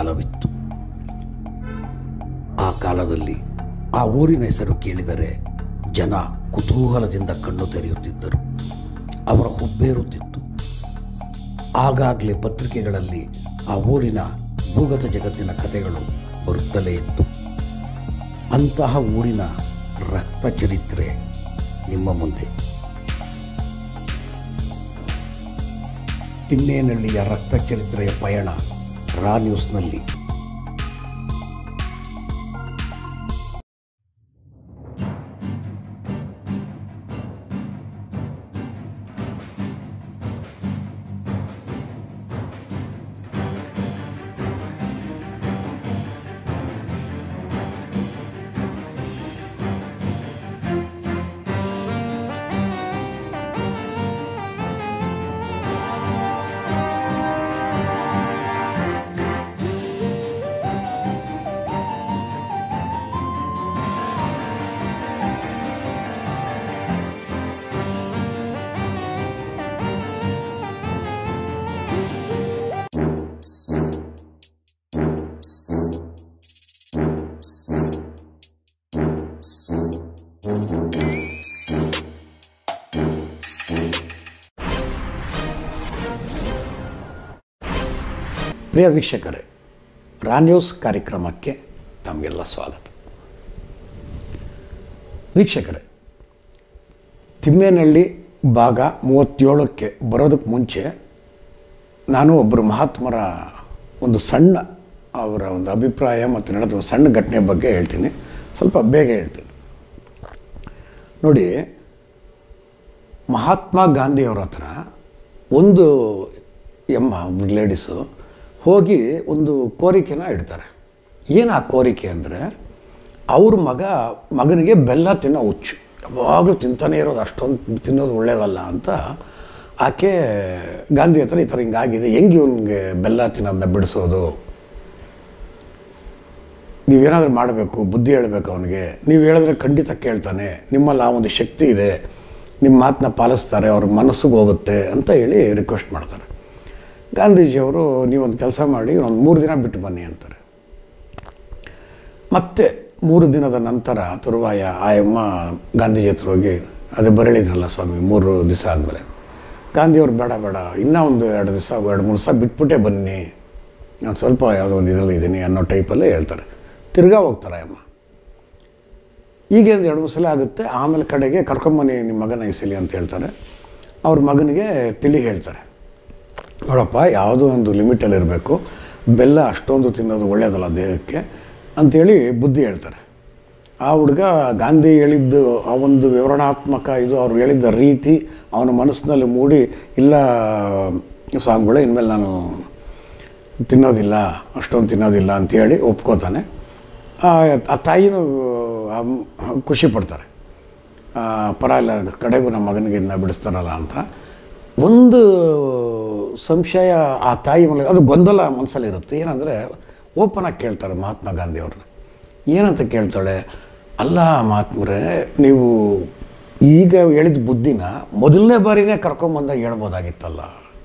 ಕಾಲವಿತ್ತು. ಆ ಕಾಲದಲ್ಲಿ ಆ ಊರಿನ ಹೆಸರು ಕೇಳಿದರೆ ಜನ ಕುತೂಹಲದಿಂದ ಕಣ್ಣು ತೆರೆಯುತ್ತಿದ್ದರು. ಅವರ ಹುಬ್ಬೇರುತ್ತಿತ್ತು. ಆಗಾಗಲೇ ಪತ್ರಿಕೆಗಳಲ್ಲಿ ಆ ಊರಿನ ಭೂಗತ ಜಗತ್ತಿನ ಕಥೆಗಳು ಬರುತ್ತಲೇ ಇತ್ತು. ಅಂತಹ ಊರಿನ ರಕ್ತ ಚರಿತ್ರೆ ನಿಮ್ಮ ಮುಂದೆ. ತಿಮ್ಮೇನಹಳ್ಳಿಯ ರಕ್ತ ಚರಿತ್ರೆಯ ಪಯಣ ರಾ ನ್ಯೂಸ್ನಲ್ಲಿ. ಪ್ರಿಯ ವೀಕ್ಷಕರೇ, ರಾ ನ್ಯೂಸ್ ಕಾರ್ಯಕ್ರಮಕ್ಕೆ ತಮಗೆಲ್ಲ ಸ್ವಾಗತ. ವೀಕ್ಷಕರೇ, ತಿಮ್ಮೇನಹಳ್ಳಿ ಭಾಗ 37ಕ್ಕೆ ಬರೋದಕ್ಕೆ ಮುಂಚೆ ನಾನು ಒಬ್ಬರು ಮಹಾತ್ಮರ ಒಂದು ಸಣ್ಣ ಅವರ ಒಂದು ಅಭಿಪ್ರಾಯ ಮತ್ತು ನಡೆದ ಒಂದು ಸಣ್ಣ ಘಟನೆ ಬಗ್ಗೆ ಹೇಳ್ತೀನಿ. ಸ್ವಲ್ಪ ಬೇಗ ಹೇಳ್ತೀನಿ ನೋಡಿ. ಮಹಾತ್ಮ ಗಾಂಧಿಯವರ ಹತ್ರ ಒಂದು ಲೇಡೀಸು ಹೋಗಿ ಒಂದು ಕೋರಿಕೆನ ಇಡ್ತಾರೆ. ಏನು ಆ ಕೋರಿಕೆ ಅಂದರೆ, ಅವ್ರ ಮಗನಿಗೆ ಬೆಲ್ಲ ತಿನ್ನೋ ಹುಚ್ಚು, ಯಾವಾಗಲೂ ತಿಂತಾನೆ ಇರೋದು, ಅಷ್ಟೊಂದು ತಿನ್ನೋದು ಒಳ್ಳೆಯದಲ್ಲ ಅಂತ ಆಕೆ ಗಾಂಧಿ ಹತ್ರ ಈ ಥರ ಹಿಂಗಾಗಿದೆ, ಹೆಂಗೆ ಇವನಿಗೆ ಬೆಲ್ಲ ತಿನ್ನೋದನ್ನ ಬಿಡಿಸೋದು, ನೀವೇನಾದರೂ ಮಾಡಬೇಕು, ಬುದ್ಧಿ ಹೇಳಬೇಕು ಅವನಿಗೆ, ನೀವು ಹೇಳಿದ್ರೆ ಖಂಡಿತ ಕೇಳ್ತಾನೆ, ನಿಮ್ಮಲ್ಲಿ ಆ ಒಂದು ಶಕ್ತಿ ಇದೆ, ನಿಮ್ಮ ಮಾತನ್ನ ಪಾಲಿಸ್ತಾರೆ, ಅವ್ರ ಮನಸ್ಸಿಗೆ ಹೋಗುತ್ತೆ ಅಂತ ಹೇಳಿ ರಿಕ್ವೆಸ್ಟ್ ಮಾಡ್ತಾರೆ. ಗಾಂಧೀಜಿಯವರು ನೀವೊಂದು ಕೆಲಸ ಮಾಡಿ, ಒಂದು 3 ದಿನ ಬಿಟ್ಟು ಬನ್ನಿ ಅಂತಾರೆ. ಮತ್ತೆ 3 ದಿನದ ನಂತರ ತರುವಾಯ ಆಯಮ್ಮ ಗಾಂಧೀಜಿ ಹತ್ರ ಹೋಗಿ, ಅದೇ ಬರಳಿದ್ರಲ್ಲ ಸ್ವಾಮಿ 3 ದಿವಸ ಆದಮೇಲೆ, ಗಾಂಧಿಯವ್ರು ಬೇಡ ಇನ್ನೂ ಒಂದು 2 ದಿವಸ 2-3 ದಿವಸ ಬಿಟ್ಬಿಟ್ಟೇ ಬನ್ನಿ, ನಾನು ಸ್ವಲ್ಪ ಯಾವುದೋ ಒಂದು ಇದರಲ್ಲಿ ಇದ್ದೀನಿ ಅನ್ನೋ ಟೈಪಲ್ಲೇ ಹೇಳ್ತಾರೆ. ತಿರ್ಗಾ ಹೋಗ್ತಾರೆ ಆಯಮ್ಮ. ಈಗೇನು 2-3 ಸಲ ಆಗುತ್ತೆ. ಆಮೇಲೆ ಕಡೆಗೆ ಕರ್ಕೊಂಬನ್ನಿ ನಿಮ್ಮ ಮಗನ ಈ ಸಲ ಅಂತ ಹೇಳ್ತಾರೆ. ಅವ್ರ ಮಗನಿಗೆ ತಿಳಿ ಹೇಳ್ತಾರೆ, ನೋಡಪ್ಪ ಯಾವುದೋ ಒಂದು ಲಿಮಿಟಲ್ಲಿರಬೇಕು, ಬೆಲ್ಲ ಅಷ್ಟೊಂದು ತಿನ್ನೋದು ಒಳ್ಳೆಯದಲ್ಲ ದೇಹಕ್ಕೆ ಅಂಥೇಳಿ ಬುದ್ಧಿ ಹೇಳ್ತಾರೆ. ಆ ಹುಡುಗ ಗಾಂಧಿ ಹೇಳಿದ್ದು ಆ ಒಂದು ವಿವರಣಾತ್ಮಕ ಇದು ಅವ್ರು ಹೇಳಿದ್ದ ರೀತಿ ಅವನ ಮನಸ್ಸಿನಲ್ಲಿ ಮೂಡಿ, ಇಲ್ಲ ಸ್ವಾಮಿಗಳೇ ಇನ್ಮೇಲೆ ನಾನು ತಿನ್ನೋದಿಲ್ಲ, ಅಷ್ಟೊಂದು ತಿನ್ನೋದಿಲ್ಲ ಅಂಥೇಳಿ ಒಪ್ಕೋತಾನೆ. ಆ ತಾಯಿನೂ ಖುಷಿ ಪಡ್ತಾರೆ, ಪರವಾಗಿಲ್ಲ ಕಡೆಗೂ ನಮ್ಮ ಮಗನಿಗೆ ಇದನ್ನ ಬಿಡಿಸ್ತಾರಲ್ಲ ಅಂತ. ಒಂದು ಸಂಶಯ ಆ ತಾಯಿ ಮೇಲೆ, ಅದು ಗೊಂದಲ ಮನಸ್ಸಲ್ಲಿರುತ್ತೆ. ಏನಂದರೆ ಓಪನಾಗಿ ಕೇಳ್ತಾರೆ ಮಹಾತ್ಮ ಗಾಂಧಿಯವ್ರನ್ನ. ಏನಂತ ಕೇಳ್ತಾಳೆ, ಅಲ್ಲ ಮಹಾತ್ಮರೇ, ನೀವು ಈಗ ಹೇಳಿದ ಬುದ್ಧಿನ ಮೊದಲನೇ ಬಾರಿನೇ ಕರ್ಕೊಂಬಂದಾಗ ಹೇಳ್ಬೋದಾಗಿತ್ತಲ್ಲ,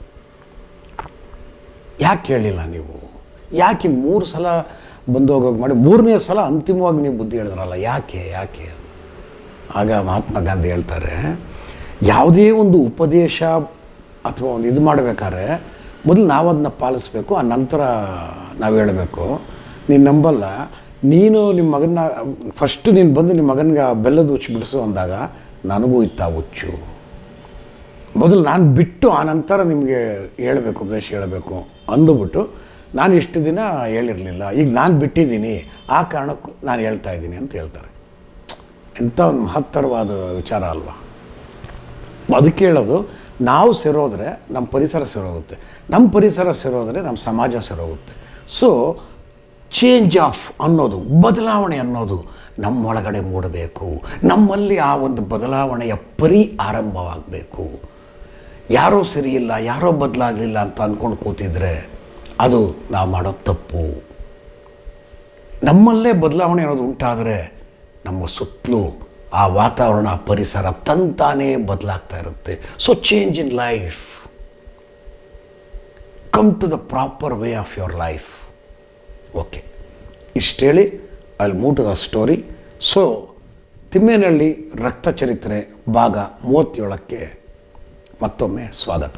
ಯಾಕೆ ಹೇಳಿಲ್ಲ ನೀವು? ಯಾಕೆ 3 ಸಲ ಬಂದು ಹೋಗೋಗಿ ಮಾಡಿ 3ನೇ ಸಲ ಅಂತಿಮವಾಗಿ ನೀವು ಬುದ್ಧಿ ಹೇಳಿದ್ರಲ್ಲ, ಯಾಕೆ? ಆಗ ಮಹಾತ್ಮ ಗಾಂಧಿ ಹೇಳ್ತಾರೆ, ಯಾವುದೇ ಒಂದು ಉಪದೇಶ ಅಥವಾ ಒಂದು ಇದು ಮಾಡಬೇಕಾದ್ರೆ ಮೊದಲು ನಾವು ಅದನ್ನ ಪಾಲಿಸ್ಬೇಕು, ಆ ನಂತರ ನಾವು ಹೇಳಬೇಕು. ನೀನು ನಂಬಲ್ಲ, ನೀನು ನಿಮ್ಮ ಮಗನ ಫಸ್ಟು ನೀನು ಬಂದು ನಿಮ್ಮ ಮಗನಿಗೆ ಬೆಲ್ಲದ ಹುಚ್ಚು ಬಿಡಿಸು ಅಂದಾಗ ನನಗೂ ಇತ್ತ ಹುಚ್ಚು, ಮೊದಲು ನಾನು ಬಿಟ್ಟು ಆ ನಂತರ ನಿಮಗೆ ಹೇಳಬೇಕು, ಉಪದೇಶ ಹೇಳಬೇಕು ಅಂದುಬಿಟ್ಟು ನಾನು ಇಷ್ಟು ದಿನ ಹೇಳಿರಲಿಲ್ಲ, ಈಗ ನಾನು ಬಿಟ್ಟಿದ್ದೀನಿ, ಆ ಕಾರಣಕ್ಕೂ ನಾನು ಹೇಳ್ತಾ ಇದ್ದೀನಿ ಅಂತ ಹೇಳ್ತಾರೆ. ಎಂಥ ಒಂದು ಮಹತ್ತರವಾದ ವಿಚಾರ ಅಲ್ವಾ? ಅದಕ್ಕೆ ಹೇಳೋದು, ನಾವು ಸೇರೋದ್ರೆ ನಮ್ಮ ಪರಿಸರ ಸೇರೋಗುತ್ತೆ, ನಮ್ಮ ಪರಿಸರ ಸೇರೋದ್ರೆ ನಮ್ಮ ಸಮಾಜ ಸೇರೋಗುತ್ತೆ. ಸೊ ಚೇಂಜ್ ಆಫ್ ಅನ್ನೋದು, ಬದಲಾವಣೆ ಅನ್ನೋದು ನಮ್ಮೊಳಗಡೆ ಮೂಡಬೇಕು. ನಮ್ಮಲ್ಲಿ ಆ ಒಂದು ಬದಲಾವಣೆಯ ಆರಂಭವಾಗಬೇಕು. ಯಾರೋ ಸರಿಯಿಲ್ಲ, ಯಾರೋ ಬದಲಾಗಲಿಲ್ಲ ಅಂತ ಅಂದ್ಕೊಂಡು ಕೂತಿದ್ರೆ ಅದು ನಾವು ಮಾಡೋ ತಪ್ಪು. ನಮ್ಮಲ್ಲೇ ಬದಲಾವಣೆ ಅನ್ನೋದು ಉಂಟಾದರೆ ನಮ್ಮ ಸುತ್ತಲೂ ಆ ವಾತಾವರಣ, ಪರಿಸರ ತಂತಾನೇ ಬದಲಾಗ್ತಾ ಇರುತ್ತೆ. So change in life, come to the proper way of your life. Okay, ಇಷ್ಟು ಹೇಳಿ ಅಲ್ಲಿ ಮೂಟದ ಸ್ಟೋರಿ. ಸೊ ತಿಮ್ಮೇನಹಳ್ಳಿ ರಕ್ತ ಚರಿತ್ರೆ ಭಾಗ 37ಕ್ಕೆ ಮತ್ತೊಮ್ಮೆ ಸ್ವಾಗತ.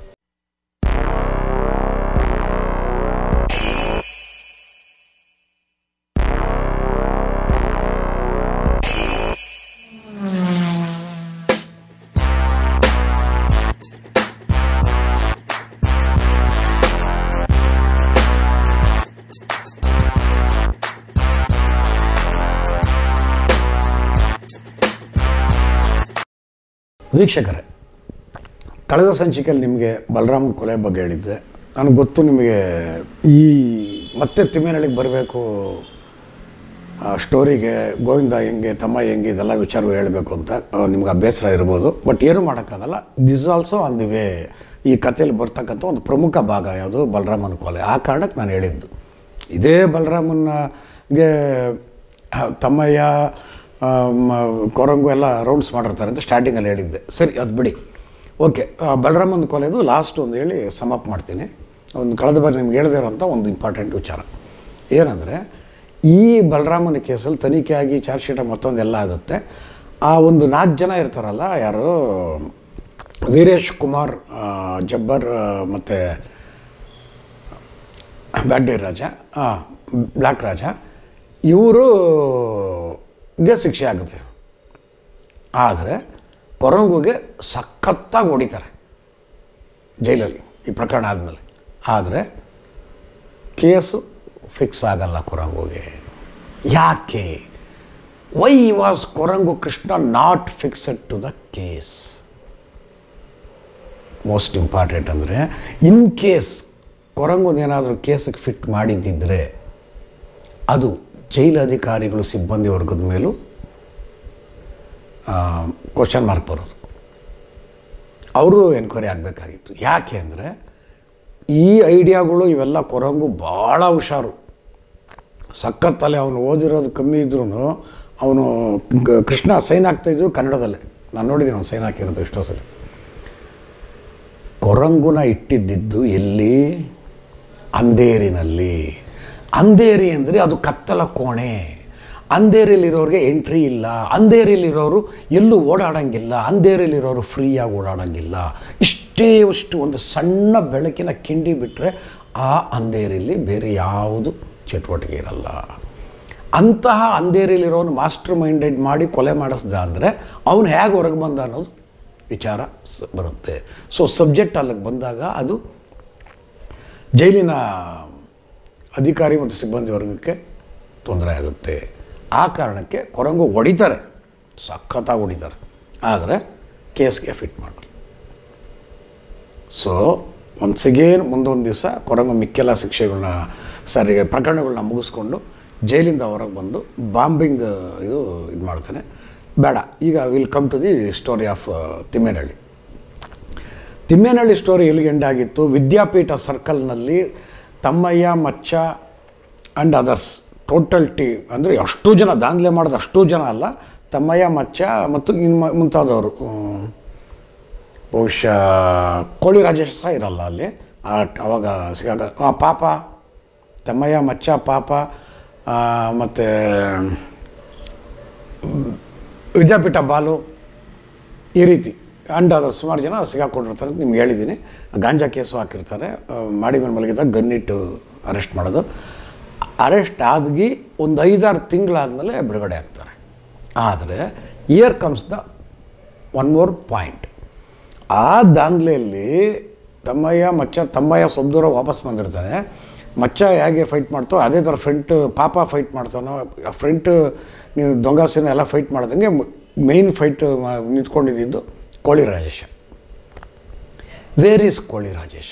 ವೀಕ್ಷಕರೇ, ಕಳೆದ ಸಂಚಿಕೆಯಲ್ಲಿ ನಿಮಗೆ ಬಲರಾಮನ ಕೊಲೆ ಬಗ್ಗೆ ಹೇಳಿದ್ದೆ. ನನಗೆ ಗೊತ್ತು ನಿಮಗೆ ಈ ಮತ್ತೆ ತಿಮ್ಮೇನಹಳ್ಳಿಗೆ ಬರಬೇಕು, ಸ್ಟೋರಿಗೆ ಗೋವಿಂದ ಹೆಂಗೆ ತಮ್ಮ ಹೆಂಗೆ ಇದೆಲ್ಲ ವಿಚಾರಗಳು ಹೇಳಬೇಕು ಅಂತ ನಿಮ್ಗೆ ಬೇಸರ ಇರ್ಬೋದು. ಬಟ್ ಏನೂ ಮಾಡೋಕ್ಕಾಗಲ್ಲ. This also on the way. ಈ ಕಥೆಯಲ್ಲಿ ಬರ್ತಕ್ಕಂಥ ಒಂದು ಪ್ರಮುಖ ಭಾಗ ಯಾವುದು ಬಲರಾಮನ ಕೊಲೆ. ಆ ಕಾರಣಕ್ಕೆ ನಾನು ಹೇಳಿದ್ದು ಇದೇ ಬಲರಾಮನಿಗೆ ತಮ್ಮಯ್ಯ ಕೊರಂಗು ಎಲ್ಲ ರೌಂಡ್ಸ್ ಮಾಡಿರ್ತಾರೆ ಅಂತ ಸ್ಟಾರ್ಟಿಂಗಲ್ಲಿ ಹೇಳಿದ್ದೆ. ಸರಿ, ಅದು ಬಿಡಿ. ಓಕೆ, ಬಲರಾಮನ ಕೊಲೆದು ಲಾಸ್ಟ್ ಒಂದು ಹೇಳಿ ಸಮಪ್ ಮಾಡ್ತೀನಿ. ಒಂದು ಕಳೆದ ಬಾರಿ ನಿಮ್ಗೆ ಹೇಳದೇ ಇರೋಂಥ ಒಂದು ಇಂಪಾರ್ಟೆಂಟ್ ವಿಚಾರ ಏನಂದರೆ, ಈ ಬಲರಾಮನ ಕೇಸಲ್ಲಿ ತನಿಖೆಯಾಗಿ ಚಾರ್ಜ್ ಶೀಟ ಮತ್ತೊಂದೆಲ್ಲ ಆಗುತ್ತೆ. ಆ ಒಂದು 4 ಜನ ಇರ್ತಾರಲ್ಲ, ಯಾರು ವೀರೇಶ್ ಕುಮಾರ್, ಜಬ್ಬರ್ ಮತ್ತು ಬ್ಯಾಡ್ ಡೇ ರಾಜ, ಬ್ಲ್ಯಾಕ್ ರಾಜ, ಇವ್ರಿಗೆ ಶಿಕ್ಷೆ ಆಗುತ್ತೆ. ಆದರೆ ಕೊರಂಗುಗೆ ಸಖತ್ತಾಗಿ ಹೊಡಿತಾರೆ ಜೈಲಲ್ಲಿ ಈ ಪ್ರಕರಣ ಆದಮೇಲೆ. ಆದರೆ ಕೇಸು ಫಿಕ್ಸ್ ಆಗಲ್ಲ ಕೊರಂಗುಗೆ. ಯಾಕೆ? Why was Korangu Krishna not fixed to the case? Most important ಅಂದರೆ, ಇನ್ ಕೇಸ್ ಕೊರಂಗುನೇನಾದರೂ ಕೇಸಿಗೆ ಫಿಟ್ ಮಾಡಿದ್ದಿದ್ದರೆ ಅದು ಜೈಲು ಅಧಿಕಾರಿಗಳು ಸಿಬ್ಬಂದಿ ವರ್ಗದ ಮೇಲೂ ಕ್ವಶನ್ ಮಾರ್ಕ್ ಬರೋದು. ಅವರು ಎನ್ಕ್ವೈರಿ ಆಗಬೇಕಾಗಿತ್ತು. ಯಾಕೆ ಅಂದರೆ ಈ ಐಡಿಯಾಗಳು ಇವೆಲ್ಲ ಕೊರಂಗು ಭಾಳ ಹುಷಾರು, ಸಖತ್ತಲೆ. ಅವನು ಓದಿರೋದು ಕಮ್ಮಿ ಇದ್ರೂ ಅವನು ಕೃಷ್ಣ ಸೈನ್ ಆಗ್ತಾಯಿದ್ದು ಕನ್ನಡದಲ್ಲೇ. ನಾನು ನೋಡಿದ್ದೀನಿ ಅವನು ಸೈನ್ ಹಾಕಿರೋದು ಎಷ್ಟೋ ಸಲ. ಕೊರಂಗುನ ಇಟ್ಟಿದ್ದಿದ್ದು ಎಲ್ಲಿ? ಅಂಧೇರಿನಲ್ಲಿ. ಅಂಧೇರಿ ಅಂದರೆ ಅದು ಕತ್ತಲ ಕೋಣೆ. ಅಂಧೇರಿಯಲ್ಲಿರೋರಿಗೆ ಎಂಟ್ರಿ ಇಲ್ಲ. ಅಂಧೇರಿಯಲ್ಲಿರೋರು ಎಲ್ಲೂ ಓಡಾಡೋಂಗಿಲ್ಲ. ಅಂಧೇರಿಯಲ್ಲಿರೋರು ಫ್ರೀಯಾಗಿ ಓಡಾಡೋಂಗಿಲ್ಲ. ಇಷ್ಟು ಒಂದು ಸಣ್ಣ ಬೆಳಕಿನ ಕಿಂಡಿ ಬಿಟ್ಟರೆ ಆ ಅಂಧೇರಿಯಲ್ಲಿ ಬೇರೆ ಯಾವುದು ಚಟುವಟಿಕೆ ಇರಲ್ಲ. ಅಂತಹ ಅಂಧೇರಿಯಲ್ಲಿರೋನು ಮಾಸ್ಟರ್ ಮೈಂಡೆಡ್ ಮಾಡಿ ಕೊಲೆ ಮಾಡಿಸ್ದ ಅಂದರೆ ಅವನು ಹೇಗೆ ಹೊರಗೆ ಬಂದ ಅನ್ನೋದು ವಿಚಾರ ಬರುತ್ತೆ. ಸೊ ಸಬ್ಜೆಕ್ಟ್ ಅಲ್ಲಿಗೆ ಬಂದಾಗ ಅದು ಜೈಲಿನ ಅಧಿಕಾರಿ ಮತ್ತು ಸಿಬ್ಬಂದಿ ವರ್ಗಕ್ಕೆ ತೊಂದರೆ ಆಗುತ್ತೆ. ಆ ಕಾರಣಕ್ಕೆ ಕೊರಂಗು ಹೊಡಿತಾರೆ, ಸಖತ್ತಾಗಿ ಹೊಡಿತಾರೆ. ಆದರೆ ಕೇಸ್ಗೆ ಫಿಟ್ ಮಾಡಲ್ಲ. ಸೊ ಒನ್ಸ್ ಅಗೇನ್ ಮುಂದೊಂದು ದಿವಸ ಕೊರಂಗು ಮಿಕ್ಕೆಲ್ಲ ಶಿಕ್ಷೆಗಳನ್ನ ಪ್ರಕರಣಗಳನ್ನ ಮುಗಿಸ್ಕೊಂಡು ಜೈಲಿಂದ ಹೊರಗೆ ಬಂದು ಬಾಂಬಿಂಗ್ ಇದು ಮಾಡ್ತಾನೆ. ಬೇಡ, ಈಗ will come to the story of Timmenahalli. Timmenahalli story ಎಲ್ಲಿಗೆ ಎಂಡ್ ಆಗಿತ್ತು? ವಿದ್ಯಾಪೀಠ ಸರ್ಕಲ್ನಲ್ಲಿ ತಮ್ಮಯ್ಯ, ಮಚ್ಚ ಆ್ಯಂಡ್ ಅದರ್ಸ್ ಟೋಟಲ್ ಅಂದರೆ ಅಷ್ಟು ಜನ ದಾಂಧಲೆ ಮಾಡೋದು, ಅಷ್ಟು ಜನ ಅಲ್ಲ, ತಮ್ಮಯ್ಯ, ಮಚ್ಚ ಮತ್ತು ಮುಂತಾದವರು. ಬಹುಶಃ ಕೋಳಿ ರಾಜೇಶ್ ಸಹ ಇರಲ್ಲ ಅಲ್ಲಿ ಅವಾಗ ಸಿಗಾಗ. ಪಾಪ, ತಮ್ಮಯ್ಯ, ಮಚ್ಚ, ಪಾಪ ಮತ್ತು ವಿದ್ಯಾಪೀಠ ಬಾಲು, ಈ ರೀತಿ ಅಂಡಾದ ಸುಮಾರು ಜನ ಸಿಗಾಕೊಂಡಿರ್ತಾರೆ ಅಂತ ನಿಮ್ಗೆ ಹೇಳಿದ್ದೀನಿ. ಗಾಂಜಾ ಕೇಸು ಹಾಕಿರ್ತಾರೆ. ಮಾಡಿ ಮೇಲೆ ಮಲಗಿದಾಗ ಗನ್ನಿಟ್ಟು ಅರೆಸ್ಟ್ ಮಾಡೋದು. ಅರೆಸ್ಟ್ ಆಗಿ ಒಂದು 5-6 ತಿಂಗಳಾದಮೇಲೆ ಬಿಡುಗಡೆ ಆಗ್ತಾರೆ. ಆದರೆ year comes the one more point. ಆ ದಾಂಧಲೆಯಲ್ಲಿ ತಮ್ಮಯ್ಯ ಸ್ವಲ್ಪ ದೂರ ವಾಪಸ್ ಬಂದಿರ್ತಾನೆ. ಮಚ್ಚ ಹೇಗೆ ಫೈಟ್ ಮಾಡ್ತೋ ಅದೇ ಥರ ಪಾಪ ಫೈಟ್ ಮಾಡ್ತಾನೋ. ಫ್ರಂಟ್ ನೀವು ದೊಂಗಾಸಿನ ಎಲ್ಲ ಫೈಟ್ ಮಾಡ್ದಂಗೆ ಮೇಯ್ನ್ ಫೈಟ್ ನಿಂತ್ಕೊಂಡಿದ್ದು ಕೋಳಿ ರಾಜೇಶ. ವೇರ್ ಈಸ್ ಕೋಳಿ ರಾಜೇಶ?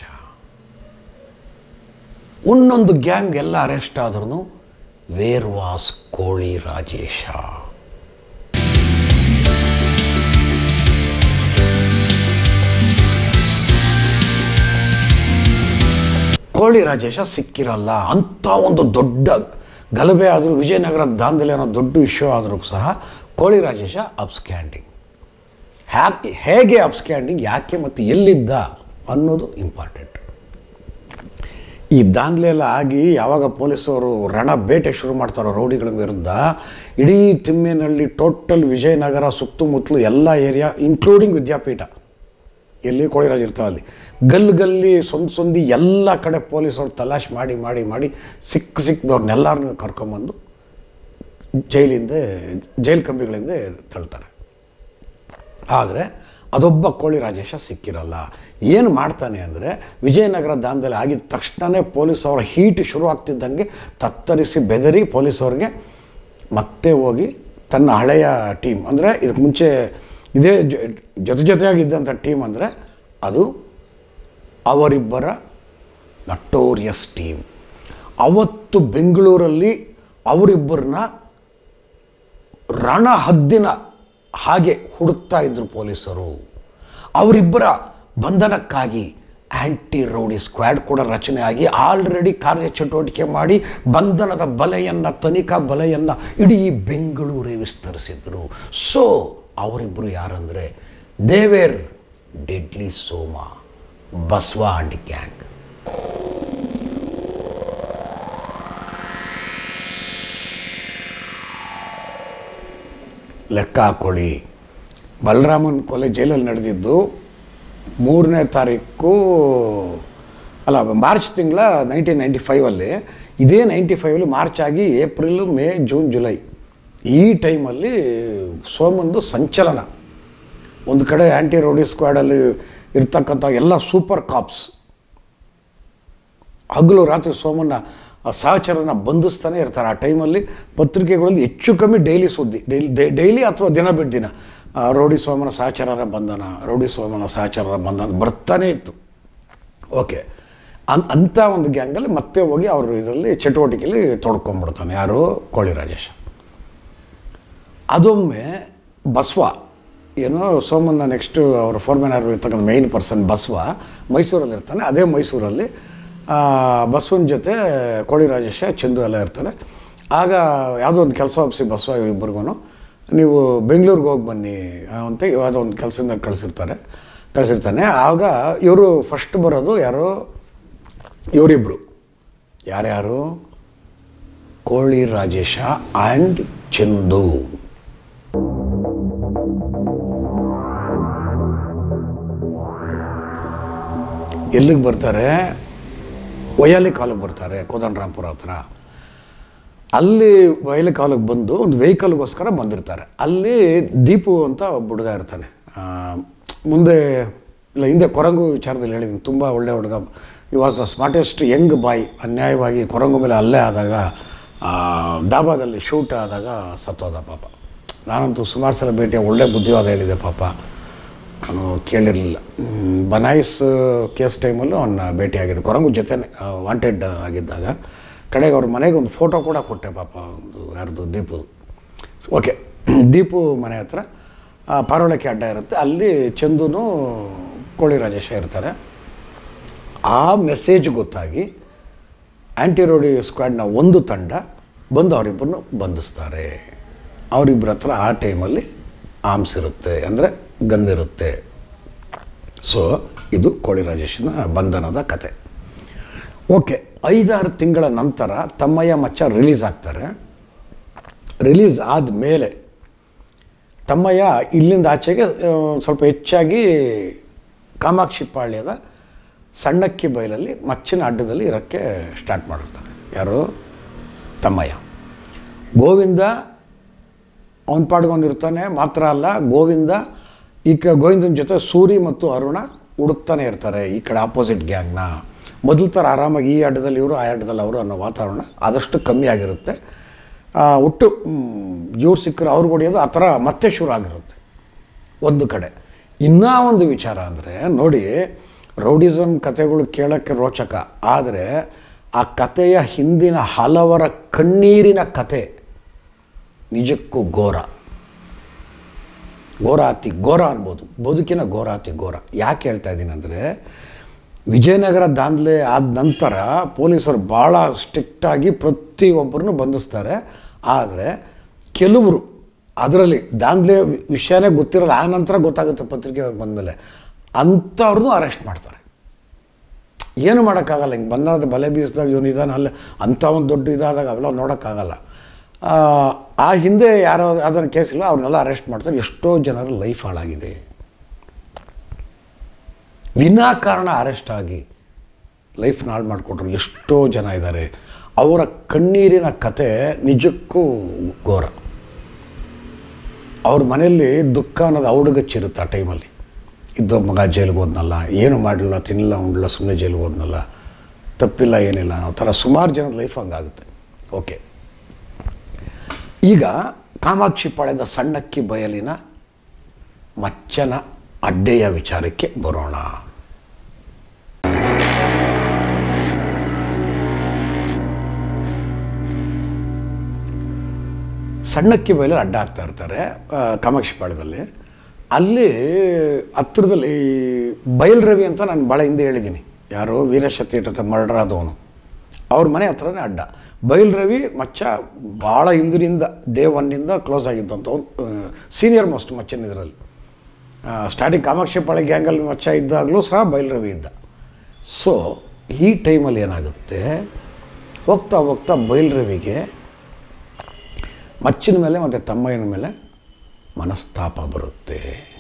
ಒಂದೊಂದು ಗ್ಯಾಂಗ್ ಎಲ್ಲ ಅರೆಸ್ಟ್ ಆದ್ರೂ ವೇರ್ ವಾಸ್ ಕೋಳಿ ರಾಜೇಶ? ಕೋಳಿ ರಾಜೇಶ ಸಿಕ್ಕಿರಲ್ಲ. ಅಂಥ ಒಂದು ದೊಡ್ಡ ಗಲಭೆ ಆದರೂ, ವಿಜಯನಗರ ದಾಂಧಲೆ ಅನ್ನೋ ದೊಡ್ಡ ಇಶ್ಯೂ ಆದರೂ ಸಹ ಕೋಳಿ ರಾಜೇಶ ಅಬ್ಸ್ಕ್ಯಾಂಡಿಂಗ್. ಹೇಗೆ ಅಬ್ಸ್ಕ್ಯಾಂಡಿಂಗ್, ಯಾಕೆ ಮತ್ತು ಎಲ್ಲಿದ್ದ ಅನ್ನೋದು ಇಂಪಾರ್ಟೆಂಟ್. ಈ ದಾಂಧಲೆ ಎಲ್ಲ ಆಗಿ ಯಾವಾಗ ಪೊಲೀಸವರು ರಣ ಬೇಟೆ ಶುರು ಮಾಡ್ತಾರೋ ರೌಡಿಗಳ ವಿರುದ್ಧ, ಇಡೀ ತಿಮ್ಮೇನಹಳ್ಳಿ, ಟೋಟಲ್ ವಿಜಯನಗರ ಸುತ್ತಮುತ್ತಲು ಎಲ್ಲ ಏರಿಯಾ ಇನ್ಕ್ಲೂಡಿಂಗ್ ವಿದ್ಯಾಪೀಠ ಎಲ್ಲಿ ಕೋಳಿರಾಜ್ ಇರ್ತಾವೆ ಅಲ್ಲಿ ಗಲ್ಲಿ ಸಂದಿ ಎಲ್ಲ ಕಡೆ ಪೊಲೀಸವ್ರು ತಲಾಶ್ ಮಾಡಿ ಸಿಕ್ಕದವ್ರನ್ನೆಲ್ಲರನ್ನೂ ಕರ್ಕೊಂಬಂದು ಜೈಲು ಕಂಬಿಗಳಿಂದ ತಳ್ತಾರೆ. ಆದರೆ ಅದೊಬ್ಬ ಕೋಳಿ ರಾಜೇಶ ಸಿಕ್ಕಿರಲ್ಲ. ಏನು ಮಾಡ್ತಾನೆ ಅಂದರೆ, ವಿಜಯನಗರ ದಾಂಧಲೆ ಆಗಿದ ತಕ್ಷಣವೇ ಪೊಲೀಸವರ ಹೀಟ್ ಶುರು ಆಗ್ತಿದ್ದಂಗೆ ತತ್ತರಿಸಿ ಬೆದರಿ ಪೊಲೀಸವ್ರಿಗೆ ಮತ್ತೆ ಹೋಗಿ ತನ್ನ ಹಳೆಯ ಟೀಮ್, ಅಂದರೆ ಇದಕ್ಕೆ ಮುಂಚೆ ಇದೇ ಜೊತೆಯಾಗಿದ್ದಂಥ ಟೀಮ್ ಅಂದರೆ ಅದು ಅವರಿಬ್ಬರ ನಟೋರಿಯಸ್ ಟೀಮ್. ಅವತ್ತು ಬೆಂಗಳೂರಲ್ಲಿ ಅವರಿಬ್ಬರನ್ನ ರಣಹದ್ದಿನ ಹಾಗೆ ಹುಡುಕ್ತಾ ಇದ್ದರು ಪೊಲೀಸರು. ಅವರಿಬ್ಬರ ಬಂಧನಕ್ಕಾಗಿ ಆ್ಯಂಟಿ ರೌಡಿ ಸ್ಕ್ವಾಡ್ ಕೂಡ ರಚನೆ ಆಗಿ ಆಲ್ರೆಡಿ ಕಾರ್ಯಚಟುವಟಿಕೆ ಮಾಡಿ ಬಂಧನದ ಬಲೆಯನ್ನು, ತನಿಖಾ ಬಲೆಯನ್ನು ಇಡೀ ಬೆಂಗಳೂರೇ ವಿಸ್ತರಿಸಿದ್ರು. ಸೊ ಅವರಿಬ್ಬರು ಯಾರಂದರೆ they were deadly Soma, Basava and gang. ಲೆಕ್ಕ ಹಾಕ್ಕೊಳ್ಳಿ, ಬಲರಾಮನ್ ಕೊಲೆ ಜೈಲಲ್ಲಿ ನಡೆದಿದ್ದು 3ನೇ ತಾರೀಕು ಅಲ್ಲ, ಮಾರ್ಚ್ ತಿಂಗಳ 1995. ಇದೇ 95 ಮಾರ್ಚ್ ಆಗಿ ಏಪ್ರಿಲ್, ಮೇ, ಜೂನ್, ಜುಲೈ ಈ ಟೈಮಲ್ಲಿ ಸೋಮಂದು ಸಂಚಲನ. ಒಂದು ಕಡೆ ಆ್ಯಂಟಿ ರೌಡಿ ಸ್ಕ್ವಾಡಲ್ಲಿ ಇರ್ತಕ್ಕಂಥ ಎಲ್ಲ ಸೂಪರ್ ಕಾಪ್ಸ್ ಹಗಲು ರಾತ್ರಿ ಸೋಮನ್ನ ಸಹಚರನ ಬಂಧಿಸ್ತಾನೆ ಇರ್ತಾರೆ. ಆ ಟೈಮಲ್ಲಿ ಪತ್ರಿಕೆಗಳಲ್ಲಿ ಹೆಚ್ಚು ಕಮ್ಮಿ ಡೈಲಿ ಸುದ್ದಿ, ಡೈಲಿ ಅಥವಾ ದಿನ ಬಿಟ್ಟು ದಿನ ರೌಡಿ ಸೋಮನ ಸಹಚರರ ಬಂಧನ ಬರ್ತಾನೇ ಇತ್ತು. ಓಕೆ, ಅಂಥ ಒಂದು ಗ್ಯಾಂಗಲ್ಲಿ ಮತ್ತೆ ಹೋಗಿ ಅವರು ಇದರಲ್ಲಿ ಚಟುವಟಿಕೆಯಲ್ಲಿ ತೊಡ್ಕೊಂಡ್ಬಿಡ್ತಾನೆ. ಯಾರು? ಕೋಳಿ ರಾಜೇಶ. ಅದೊಮ್ಮೆ ಬಸವ ಏನೋ ಸೋಮನ್ನ ನೆಕ್ಸ್ಟು ಅವರ ಫೋರ್ಮೆನ್ ಆಗಿ ಇರ್ತಕ್ಕಂಥ ಮೇಯ್ನ್ ಪರ್ಸನ್ ಬಸವ ಮೈಸೂರಲ್ಲಿ ಇರ್ತಾನೆ. ಅದೇ ಮೈಸೂರಲ್ಲಿ ಬಸವನ ಜೊತೆ ಕೋಳಿ ರಾಜೇಶ, ಚಂದು ಎಲ್ಲ ಇರ್ತಾರೆ. ಆಗ ಯಾವುದೋ ಒಂದು ಕೆಲಸ ಒಪ್ಪಿಸಿ ಬಸವ ಇಬ್ಬರಿಗೂ ನೀವು ಬೆಂಗಳೂರಿಗೆ ಹೋಗಿ ಬನ್ನಿ ಅಂತ ಯಾವುದೋ ಒಂದು ಕೆಲಸದಿಂದ ಕಳಿಸಿರ್ತಾನೆ. ಆಗ ಇವರು ಫಸ್ಟ್ ಬರೋದು ಯಾರು? ಇವರಿಬ್ಬರು ಯಾರ್ಯಾರು? ಕೋಳಿ ರಾಜೇಶ ಆ್ಯಂಡ್ ಚಂದು. ಎಲ್ಲಿಗೆ ಬರ್ತಾರೆ? ವೈಯಾಲಿ ಕಾಲಕ್ಕೆ ಬರ್ತಾರೆ, ಕೋದಂಡರಾಮಪುರ ಹತ್ರ. ಅಲ್ಲಿ ವೈಯಾಲಿ ಕಾಲಕ್ಕೆ ಬಂದು ಒಂದು ವೆಹಿಕಲ್ಗೋಸ್ಕರ ಬಂದಿರ್ತಾರೆ. ಅಲ್ಲಿ ದೀಪು ಅಂತ ಒಬ್ಬ ಹುಡುಗ ಇರ್ತಾನೆ. ಮುಂದೆ ಇಲ್ಲ ಹಿಂದೆ ಕೊರಂಗು ವಿಚಾರದಲ್ಲಿ ಹೇಳಿದ್ದೀನಿ, ತುಂಬ ಒಳ್ಳೆ ಹುಡುಗ. He was the smartest young boy. ಅನ್ಯಾಯವಾಗಿ ಕೊರಂಗು ಮೇಲೆ ಅಲ್ಲೇ ಆದಾಗ, ದಾಬಾದಲ್ಲಿ ಶೂಟ್ ಆದಾಗ ಸತ್ತೋದ ಪಾಪ. ನಾನಂತೂ ಸುಮಾರು ಸಲ ಭೇಟಿಯಾಗಿ ಒಳ್ಳೆ ಬುದ್ಧಿವಾದ ಹೇಳಿದೆ ಪಾಪ, ನಾನು ಕೇಳಿರಲಿಲ್ಲ. ಬನಾಯಿಸ್ ಕೇಸ್ ಟೈಮಲ್ಲೂ ಅವನ್ನ ಭೇಟಿಯಾಗಿದ್ದೆ, ಕೊರಂಗು ಜೊತೆ ವಾಂಟೆಡ್ ಆಗಿದ್ದಾಗ. ಕಡೆಗೆ ಅವ್ರ ಮನೆಗೆ ಒಂದು ಫೋಟೋ ಕೂಡ ಕೊಟ್ಟೆ ಪಾಪ, ಒಂದು ಯಾರ್ದು? ದೀಪು. ಓಕೆ, ದೀಪು ಮನೆ ಹತ್ರ ಪಾರೋಳಕ್ಕೆ ಅಡ್ಡ ಇರುತ್ತೆ, ಅಲ್ಲಿ ಚಂದುನು ಕೋಳಿ ರಾಜೇಶ ಇರ್ತಾರೆ. ಆ ಮೆಸೇಜ್ ಗೊತ್ತಾಗಿ ಆ್ಯಂಟಿ ರೌಡಿ ಸ್ಕ್ವಾಡ್ನ ಒಂದು ತಂಡ ಬಂದು ಅವರಿಬ್ಬರನ್ನು ಬಂಧಿಸ್ತಾರೆ. ಅವರಿಬ್ಬರ ಹತ್ರ ಆ ಟೈಮಲ್ಲಿ ಆರ್ಮ್ಸ್ ಇರುತ್ತೆ, ಅಂದರೆ ಗನ್ ಇರುತ್ತೆ. ಸೊ ಇದು ಕೋಳಿ ರಾಜೇಶನ ಬಂಧನದ ಕತೆ. ಓಕೆ, 5-6 ತಿಂಗಳ ನಂತರ ತಮ್ಮಯ್ಯ ಮಚ್ಚ ರಿಲೀಸ್ ಆಗ್ತಾರೆ. ರಿಲೀಸ್ ಆದಮೇಲೆ ತಮ್ಮಯ್ಯ ಇಲ್ಲಿಂದ ಆಚೆಗೆ ಸ್ವಲ್ಪ ಹೆಚ್ಚಾಗಿ ಕಾಮಾಕ್ಷಿ ಪಾಳ್ಯದ ಸಣ್ಣಕ್ಕಿ ಬೈಲಲ್ಲಿ ಮಚ್ಚಿನ ಅಡ್ಡದಲ್ಲಿ ಇರೋಕ್ಕೆ ಸ್ಟಾರ್ಟ್ ಮಾಡಿರ್ತಾನೆ. ಯಾರು? ತಮ್ಮಯ್ಯ. ಗೋವಿಂದ ಅವನ ಪಾಡ್ಕೊಂಡಿರ್ತಾನೆ. ಮಾತ್ರ ಅಲ್ಲ, ಗೋವಿಂದ ಗೋವಿಂದನ ಜೊತೆ ಸೂರಿ ಮತ್ತು ಅರುಣ ಹುಡುಕ್ತಾನೆ ಇರ್ತಾರೆ ಈ ಕಡೆ ಆಪೋಸಿಟ್ ಗ್ಯಾಂಗ್ನ. ಮೊದಲ ಥರ ಆರಾಮಾಗಿ ಈ ಅಡ್ಡದಲ್ಲಿ ಇವರು, ಆ ಅಡ್ಡದಲ್ಲಿ ಅವರು ಅನ್ನೋ ವಾತಾವರಣ ಆದಷ್ಟು ಕಮ್ಮಿ ಆಗಿರುತ್ತೆ. ಒಟ್ಟು ಇವ್ರು ಸಿಕ್ಕರು ಅವ್ರಿಗೆ ಹೊಡೆಯೋದು ಆ ಥರ ಮತ್ತೆ ಶುರು ಆಗಿರುತ್ತೆ ಒಂದು ಕಡೆ. ಇನ್ನೂ ಒಂದು ವಿಚಾರ ಅಂದರೆ ನೋಡಿ, ರೌಡಿಸಮ್ ಕಥೆಗಳು ಕೇಳೋಕ್ಕೆ ರೋಚಕ, ಆದರೆ ಆ ಕಥೆಯ ಹಿಂದಿನ ಹಲವರ ಕಣ್ಣೀರಿನ ಕತೆ ನಿಜಕ್ಕೂ ಘೋರ ಅನ್ಬೋದು. ಬದುಕಿನ ಘೋರ. ಯಾಕೆ ಹೇಳ್ತಾ ಇದ್ದೀನಿ ಅಂದರೆ, ವಿಜಯನಗರ ದಾಂಧಲೆ ಆದ ನಂತರ ಪೊಲೀಸರು ಭಾಳ ಸ್ಟ್ರಿಕ್ಟಾಗಿ ಪ್ರತಿಯೊಬ್ಬರನ್ನು ಬಂಧಿಸ್ತಾರೆ. ಆದರೆ ಕೆಲವರು ಅದರಲ್ಲಿ ದಾಂಧಲೆ ವಿಷಯನೇ ಗೊತ್ತಿರೋಲ್ಲ, ಆ ನಂತರ ಗೊತ್ತಾಗುತ್ತೆ ಪತ್ರಿಕೆ ಬಂದಮೇಲೆ, ಅಂಥವ್ರನ್ನೂ ಅರೆಸ್ಟ್ ಮಾಡ್ತಾರೆ. ಏನು ಮಾಡೋಕ್ಕಾಗಲ್ಲ. ಹಿಂಗೆ ಬಂದಾದ ಬಲೆ ಬೀಸಿದಾಗ ಇವನು ಇದಾನ ಅಲ್ಲ ಅಂಥ ಒಂದು ದೊಡ್ಡ ಇದಾದಾಗ ಅವೆಲ್ಲ ನೋಡೋಕ್ಕಾಗಲ್ಲ. ಆ ಹಿಂದೆ ಯಾರೋ ಅದನ್ನು ಕೇಸಿಲ್ಲ, ಅವ್ರನ್ನೆಲ್ಲ ಅರೆಸ್ಟ್ ಮಾಡ್ತಾರೆ. ಎಷ್ಟೋ ಜನರ ಲೈಫ್ ಹಾಳಾಗಿದೆ ವಿನಾಕಾರಣ ಅರೆಸ್ಟ್ ಆಗಿ ಲೈಫ್ನ ಹಾಳು ಮಾಡಿಕೊಟ್ರು ಎಷ್ಟೋ ಜನ ಇದ್ದಾರೆ. ಅವರ ಕಣ್ಣೀರಿನ ಕತೆ ನಿಜಕ್ಕೂ ಘೋರ. ಅವ್ರ ಮನೆಯಲ್ಲಿ ದುಃಖ ಅನ್ನೋದು ಔಡುಗಚ್ಚಿರುತ್ತೆ. ಆ ಟೈಮಲ್ಲಿ ಇದ್ದ ಮಗ ಜೈಲಿಗೆ ಹೋದ್ನಲ್ಲ, ಏನು ಮಾಡಲಿಲ್ಲ, ತಿನ್ನಲ್ಲ ಉಂಡಲ್ಲ, ಸುಮ್ಮನೆ ಜೈಲಿಗೆ ಹೋದ್ನಲ್ಲ, ತಪ್ಪಿಲ್ಲ ಏನಿಲ್ಲ ಅನ್ನೋ ಥರ ಸುಮಾರು ಜನದ ಲೈಫ್ ಹಂಗಾಗುತ್ತೆ. ಓಕೆ, ಈಗ ಕಾಮಾಕ್ಷಿ ಪಾಳ್ಯದ ಸಣ್ಣಕ್ಕಿ ಬಯಲಿನ ಮಚ್ಚನ ಅಡ್ಡೆಯ ವಿಚಾರಕ್ಕೆ ಬರೋಣ. ಸಣ್ಣಕ್ಕಿ ಬಯಲಲ್ಲಿ ಅಡ್ಡ ಆಗ್ತಾ ಇರ್ತಾರೆ ಕಾಮಾಕ್ಷಿ ಪಾಳ್ಯದಲ್ಲಿ. ಅಲ್ಲಿ ಹತ್ತಿರದಲ್ಲಿ ಬಯಲ್ ರವಿ ಅಂತ ನಾನು ಭಾಳ ಹಿಂದೆ ಹೇಳಿದ್ದೀನಿ, ಯಾರು ವೀರಶಕ್ತಿ ಇಟ್ಟಂತ ಮರ್ಡರ್ ಆದವನು, ಅವ್ರ ಮನೆ ಹತ್ರನೇ ಅಡ್ಡ. ಬಯಲ್ ರವಿ ಮಚ್ಚ ಭಾಳ ಹಿಂದಿನಿಂದ ಡೇ ಒನ್ನಿಂದ ಕ್ಲೋಸ್ ಆಗಿದ್ದಂಥವ್ನು, ಸೀನಿಯರ್ ಮೋಸ್ಟ್ ಮಚ್ಚನ ಇದರಲ್ಲಿ. ಸ್ಟಾರ್ಟಿಂಗ್ ಕಾಮಾಕ್ಷಿ ಪಾಳ್ಯ ಗ್ಯಾಂಗಲ್ಲಿ ಮಚ್ಚ ಇದ್ದಾಗಲೂ ಸಹ ಬಯಲ್ ರವಿ ಇದ್ದ. ಸೊ ಈ ಟೈಮಲ್ಲಿ ಏನಾಗುತ್ತೆ, ಹೋಗ್ತಾ ಹೋಗ್ತಾ ಬಯಲ್ ರವಿಗೆ ಮಚ್ಚಿನ ಮೇಲೆ ಮತ್ತು ತಮ್ಮಯ್ಯನ ಮೇಲೆ ಮನಸ್ತಾಪ ಬರುತ್ತೆ.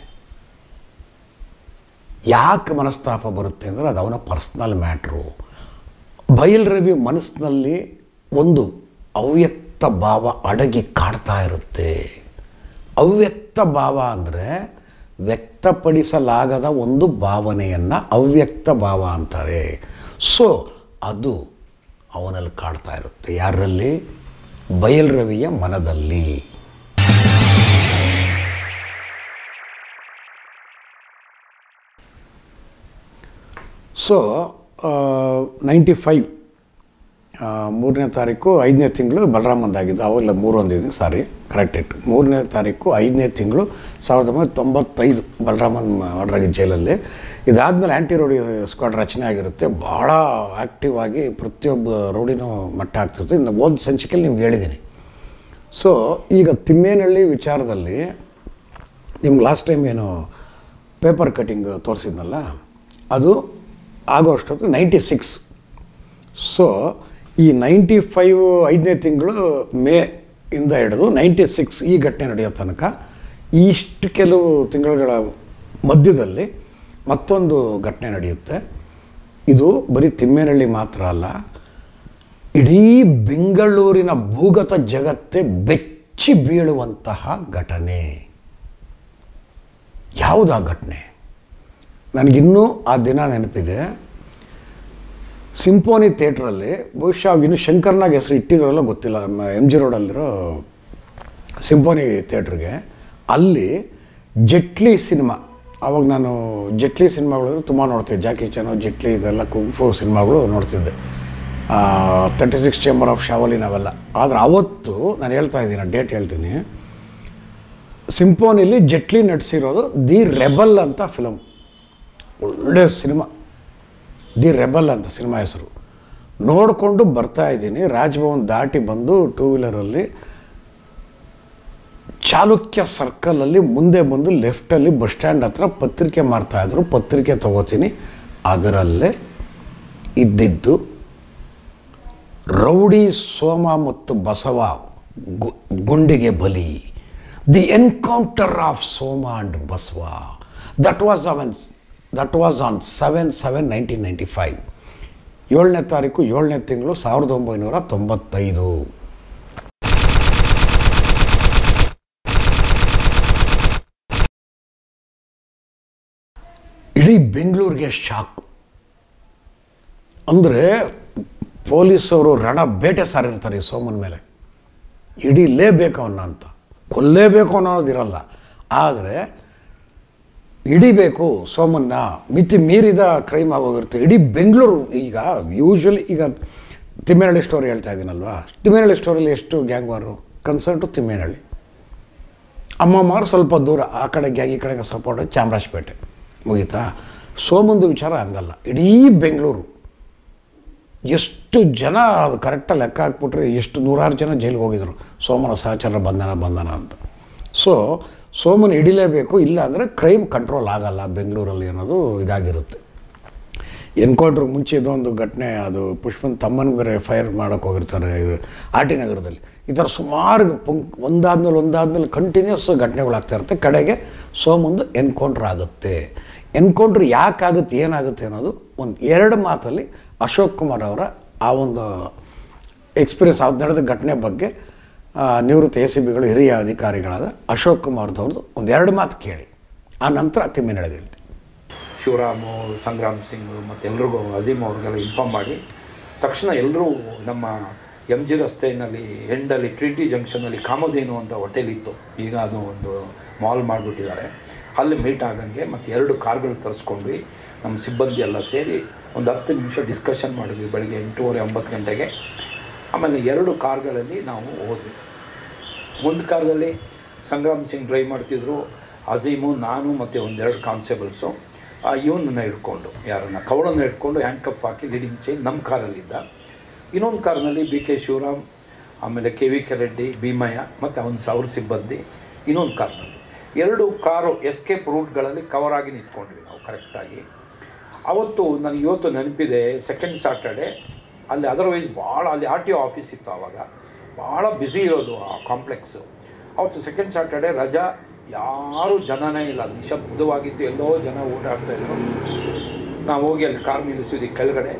ಯಾಕೆ ಮನಸ್ತಾಪ ಬರುತ್ತೆ ಅಂದರೆ ಅದು ಅವನ ಪರ್ಸ್ನಲ್ ಮ್ಯಾಟ್ರು. ಬಯಲ್ ರವಿ ಮನಸ್ಸಿನಲ್ಲಿ ಒಂದು ಅವ್ಯಕ್ತ ಭಾವ ಅಡಗಿ ಕಾಡ್ತಾ ಇರುತ್ತೆ. ಅವ್ಯಕ್ತ ಭಾವ ಅಂದರೆ ವ್ಯಕ್ತಪಡಿಸಲಾಗದ ಒಂದು ಭಾವನೆಯನ್ನು ಅವ್ಯಕ್ತ ಭಾವ ಅಂತಾರೆ. ಸೊ ಅದು ಅವನಲ್ಲಿ ಕಾಡ್ತಾ ಇರುತ್ತೆ. ಯಾರಲ್ಲಿ? ಬಯಲ್ ರವಿಯ ಮನದಲ್ಲಿ. ಸೊ 95 3ನೇ ತಾರೀಕು 5ನೇ ತಿಂಗಳು ಬಲರಾಮಂದಾಗಿದ್ದು, ಅವಾಗಲ್ಲ 3 ಸಾರಿ ಕರೆಕ್ಟ್ ಇಟ್ಟು 3ನೇ ತಾರೀಕು 5ನೇ ತಿಂಗಳು 1995 ಬಲರಾಮನ್ ಮರ್ಡರಾಗಿದ್ದ ಜೈಲಲ್ಲಿ. ಇದಾದಮೇಲೆ ಆ್ಯಂಟಿ ರೌಡಿ ಸ್ಕ್ವಾಡ್ ರಚನೆ ಆಗಿರುತ್ತೆ. ಭಾಳ ಆ್ಯಕ್ಟಿವ್ ಆಗಿ ಪ್ರತಿಯೊಬ್ಬ ರೌಡಿನೂ ಮಟ್ಟ ಆಗ್ತಿರುತ್ತೆ. ಇನ್ನು ಓದ್ ಸಂಚಿಕೆಯಲ್ಲಿ ನಿಮ್ಗೆ ಹೇಳಿದ್ದೀನಿ. ಸೊ ಈಗ ತಿಮ್ಮೇನಹಳ್ಳಿ ವಿಚಾರದಲ್ಲಿ ನಿಮ್ಗೆ ಲಾಸ್ಟ್ ಟೈಮ್ ಏನು ಪೇಪರ್ ಕಟ್ಟಿಂಗ್ ತೋರಿಸಿದ್ನಲ್ಲ, ಅದು ಆಗೋ ಅಷ್ಟೊತ್ತು 96. ಸೊ ಈ 95 5ನೇ ತಿಂಗಳು ಮೇ ಇಂದ ಹಿಡಿದು 96 ಈ ಘಟನೆ ನಡೆಯೋ ತನಕ ಇಷ್ಟು ಕೆಲವು ತಿಂಗಳುಗಳ ಮಧ್ಯದಲ್ಲಿ ಮತ್ತೊಂದು ಘಟನೆ ನಡೆಯುತ್ತೆ. ಇದು ಬರೀ ತಿಮ್ಮೇನಹಳ್ಳಿ ಮಾತ್ರ ಅಲ್ಲ, ಇಡೀ ಬೆಂಗಳೂರಿನ ಭೂಗತ ಜಗತ್ತೇ ಬೆಚ್ಚಿ ಬೀಳುವಂತಹ ಘಟನೆ. ಯಾವುದಾ ಘಟನೆ? ನನಗಿನ್ನೂ ಆ ದಿನ ನೆನಪಿದೆ. ಸಿಂಫೋನಿ ಥಿಯೇಟ್ರಲ್ಲಿ, ಬಹುಶಃ ಇನ್ನು ಶಂಕರ್ನಾಗ್ ಹೆಸರು ಇಟ್ಟಿದ್ರಲ್ಲ ಗೊತ್ತಿಲ್ಲ, MG ರೋಡಲ್ಲಿರೋ ಸಿಂಫೋನಿ ಥಿಯೇಟ್ರಿಗೆ, ಅಲ್ಲಿ ಜೆಟ್ಲಿ ಸಿನಿಮಾ, ಆವಾಗ ನಾನು ಜೆಟ್ಲಿ ಸಿನಿಮಾಗಳು ತುಂಬ ನೋಡ್ತಿದ್ದೆ. ಜಾಕಿ ಚಾನು, ಜೆಟ್ಲಿ ಇದೆಲ್ಲ ಕುಂಫು ಸಿನಿಮಾಗಳು ನೋಡ್ತಿದ್ದೆ. 36 ಚೇಂಬರ್ ಆಫ್ ಶಾವಲಿನ್ ಅವೆಲ್ಲ. ಆದರೆ ಅವತ್ತು ನಾನು ಹೇಳ್ತಾ ಇದ್ದೀನಿ, ಡೇಟ್ ಹೇಳ್ತೀನಿ, ಸಿಂಫೋನಿಲಿ ಜೆಟ್ಲಿ ನಟಿಸಿರೋದು ದಿ ರೆಬಲ್ ಅಂತ ಫಿಲಮ್. ಒಳ್ಳೆಯ ಸಿನಿಮಾ, ದಿ ರೆಬಲ್ ಅಂತ ಸಿನಿಮಾ ಹೆಸರು. ನೋಡಿಕೊಂಡು ಬರ್ತಾಯಿದ್ದೀನಿ, ರಾಜ್ಭವನ್ ದಾಟಿ ಬಂದು 2 ವೀಲರಲ್ಲಿ ಚಾಲುಕ್ಯ ಸರ್ಕಲಲ್ಲಿ ಮುಂದೆ ಬಂದು ಲೆಫ್ಟಲ್ಲಿ ಬಸ್ ಸ್ಟ್ಯಾಂಡ್ ಹತ್ರ ಪತ್ರಿಕೆ ಮಾರ್ತಾಯಿದ್ರು. ಪತ್ರಿಕೆ ತೊಗೋತೀನಿ, ಅದರಲ್ಲೇ ಇದ್ದಿದ್ದು ರೌಡಿ ಸೋಮ ಮತ್ತು ಬಸವ ಗುಂಡಿಗೆ ಬಲಿ, the encounter of Soma and Basava. That was on 7/7/1995. 7ನೇ ತಾರೀಕು 7ನೇ ತಿಂಗಳು 1995. ಇಡೀ ಬೆಂಗಳೂರಿಗೆ ಶಾಕು. ಅಂದರೆ ಪೊಲೀಸವರು ರಣ ಬೇಟೆ ಸಾರಿರ್ತಾರೆ ಈ ಸೋಮನ ಮೇಲೆ. ಹಿಡಿಲೇಬೇಕು ಅವನ್ನ ಅಂತ, ಕೊಲ್ಲೇಬೇಕು ಅನ್ನೋದಿರಲ್ಲ, ಆದರೆ ಹಿಡಿಬೇಕು ಸೋಮನ್ನ. ಮಿತಿ ಮೀರಿದ ಕ್ರೈಮ್ ಆಗೋಗಿರುತ್ತೆ ಇಡೀ ಬೆಂಗಳೂರು. ಈಗ ಯೂಶ್ವಲಿ ಈಗ ತಿಮ್ಮೇನಹಳ್ಳಿ ಸ್ಟೋರಿ ಹೇಳ್ತಾ ಇದ್ದೀನಲ್ವಾ, ತಿಮ್ಮೇನಹಳ್ಳಿ ಸ್ಟೋರಿಯಲ್ಲಿ ಎಷ್ಟು ಗ್ಯಾಂಗ್ ವಾರು ಕನ್ಸರ್ಟು ತಿಮ್ಮೇನಹಳ್ಳಿ, ಅಮ್ಮಮ್ಮಾರು ಸ್ವಲ್ಪ ದೂರ, ಆ ಕಡೆ ಗ್ಯಾಂಗ್ ಈ ಕಡೆಗೆ ಸಪೋರ್ಟ್ ಚಾಮರಾಜಪೇಟೆ, ಮುಗೀತಾ. ಸೋಮಂದು ವಿಚಾರ ಹಂಗಲ್ಲ, ಇಡೀ ಬೆಂಗಳೂರು ಎಷ್ಟು ಜನ, ಅದು ಕರೆಕ್ಟಾಗಿ ಲೆಕ್ಕ ಹಾಕ್ಬಿಟ್ರೆ ಎಷ್ಟು 100 ಜನ ಜೈಲಿಗೆ ಹೋಗಿದ್ರು ಸೋಮನ ಸಹಚರ ಬಂಧನ ಅಂತ. ಸೊ ಸೋಮನ ಹಿಡಿಲೇಬೇಕು, ಇಲ್ಲ ಅಂದರೆ ಕ್ರೈಮ್ ಕಂಟ್ರೋಲ್ ಆಗಲ್ಲ ಬೆಂಗಳೂರಲ್ಲಿ ಅನ್ನೋದು ಇದಾಗಿರುತ್ತೆ. ಎನ್ಕೌಂಟ್ರ್ ಮುಂಚೆ ಇದೊಂದು ಘಟನೆ, ಅದು ಪುಷ್ಪನ್ ತಮ್ಮನಿಗೆ ಬೇರೆ ಫೈರ್ ಮಾಡೋಕ್ಕೆ ಹೋಗಿರ್ತಾರೆ ಇದು ಆರ್ ಟಿ ನಗರದಲ್ಲಿ. ಈ ಥರ ಸುಮಾರು ಒಂದಾದ್ಮೇಲೆ ಕಂಟಿನ್ಯೂಸ್ ಘಟನೆಗಳಾಗ್ತಾ ಇರುತ್ತೆ. ಕಡೆಗೆ ಸೋಮಂದು ಎನ್ಕೌಂಟ್ರ್ ಆಗುತ್ತೆ. ಎನ್ಕೌಂಟ್ರ್ ಯಾಕಾಗುತ್ತೆ, ಏನಾಗುತ್ತೆ ಅನ್ನೋದು ಒಂದು 2 ಮಾತಲ್ಲಿ ಅಶೋಕ್ ಕುಮಾರ್ ಅವರ ಆ ಒಂದು ಎಕ್ಸ್ಪೀರಿಯನ್ಸ್ ನಡೆದ ಘಟನೆ ಬಗ್ಗೆ ನಿವೃತ್ತ ACBಗಳು ಹಿರಿಯ ಅಧಿಕಾರಿಗಳಾದ ಅಶೋಕ್ ಕುಮಾರ್ದವ್ರದ್ದು ಒಂದು 2 ಮಾತು ಕೇಳಿ, ಆ ನಂತರ ತಿಮ್ಮಿನಳ್ಳಿ ಹೇಳ್ತೀನಿ. ಶಿವರಾಮು, ಸಂಗ್ರಾಮ್ ಸಿಂಗ್ ಮತ್ತು ಎಲ್ರಿಗೂ ಅಜೀಮ್ ಅವ್ರಿಗೆಲ್ಲ ಇನ್ಫಾರ್ಮ್ ಮಾಡಿ ತಕ್ಷಣ ಎಲ್ಲರೂ ನಮ್ಮ MG ರಸ್ತೆಯಲ್ಲಿ ಎಂಡಲ್ಲಿ ಟ್ರಿನಿಟಿ ಜಂಕ್ಷನಲ್ಲಿ ಕಾಮಧೇನು ಅಂತ ಹೋಟೆಲ್ ಇತ್ತು, ಈಗ ಅದು ಒಂದು ಮಾಲ್ ಮಾಡಿಬಿಟ್ಟಿದ್ದಾರೆ. ಅಲ್ಲಿ ಮೀಟ್ ಆಗಂಗೆ ಮತ್ತು 2 ಕಾರ್ಗಳು ತರಿಸ್ಕೊಂಡ್ವಿ. ನಮ್ಮ ಸಿಬ್ಬಂದಿ ಎಲ್ಲ ಸೇರಿ ಒಂದು 10 ನಿಮಿಷ ಡಿಸ್ಕಷನ್ ಮಾಡಿದ್ವಿ ಬೆಳಗ್ಗೆ 8:30-9 ಗಂಟೆಗೆ. ಆಮೇಲೆ 2 ಕಾರ್ಗಳಲ್ಲಿ ನಾವು ಹೋದ್ವಿ. ಒಂದು ಕಾರ್ದಲ್ಲಿ ಸಂಗ್ರಾಮ್ ಸಿಂಗ್ ಡ್ರೈವ್ ಮಾಡ್ತಿದ್ರು, ಅಜೀಮು, ನಾನು ಮತ್ತು 1-2 ಕಾನ್ಸ್ಟೇಬಲ್ಸು ಇವನನ್ನು ಹಿಡ್ಕೊಂಡು, ಕವಳನ್ನು ಹಿಡ್ಕೊಂಡು ಹ್ಯಾಂಡ್ ಕಫ್ ಹಾಕಿ ಲೀಡಿಂಗ್ ಚೈನ್ ನಮ್ಮ ಕಾರಲ್ಲಿದ್ದ. ಇನ್ನೊಂದು ಕಾರ್ನಲ್ಲಿ BK ಶಿವರಾಮ್, ಆಮೇಲೆ KVK ರೆಡ್ಡಿ, ಭೀಮಯ್ಯ ಮತ್ತು ಅವ್ರ ಸಿಬ್ಬಂದಿ ಇನ್ನೊಂದು ಕಾರ್ನಲ್ಲಿ. 2 ಕಾರು ಎಸ್ಕೇಪ್ ರೂಟ್ಗಳಲ್ಲಿ ಕವರ್ ಆಗಿ ನಿಂತ್ಕೊಂಡ್ವಿ ನಾವು ಕರೆಕ್ಟಾಗಿ. ಅವತ್ತು ನನಗೆ ಇವತ್ತು ನೆನಪಿದೆ, ಸೆಕೆಂಡ್ ಸ್ಯಾಟರ್ಡೆ ಅಲ್ಲಿ ಅದರ್ವೈಸ್ ಭಾಳ ಅಲ್ಲಿ RTO ಆಫೀಸ್ ಇತ್ತು, ಆವಾಗ ಭಾಳ ಬ್ಯುಸಿ ಇರೋದು ಆ ಕಾಂಪ್ಲೆಕ್ಸು. ಅವತ್ತು ಸೆಕೆಂಡ್ ಸ್ಯಾಟರ್ಡೆ ರಜಾ, ಯಾರೂ ಜನನೇ ಇಲ್ಲ, ನಿಶಬ್ದವಾಗಿತ್ತು, ಎಲ್ಲೋ ಜನ ಓಡಾಡ್ತಾಯಿದ್ರು. ನಾವು ಹೋಗಿ ಅಲ್ಲಿ ಕಾರ್ ನಿಲ್ಲಿಸಿದ್ವಿ ಕೆಳಗಡೆ.